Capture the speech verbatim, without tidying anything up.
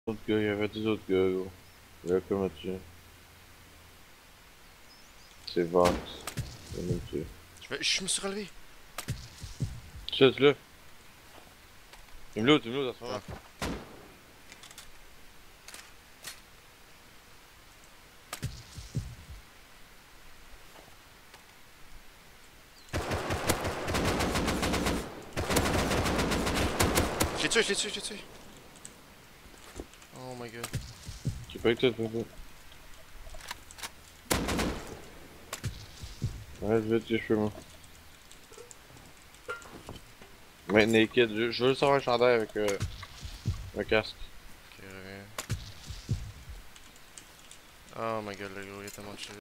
Autre gars, il y avait des autres gars, gros. Là, comment tu. C'est Vox. C'est même tu. Je, me- je me suis relevé. Tu sais, tu là? Il me loot, il me loot en ce moment. Ah. Je l'ai tué, je l'ai tué, je l'ai tué. Oh my god. J'ai pas que toi, toi. Ouais, vite, j'ai cheveux, moi. Mais naked, je, je veux juste avoir un chandail avec euh, un casque. Ok, reviens. Oh my god, le gros, il y a tellement de shit.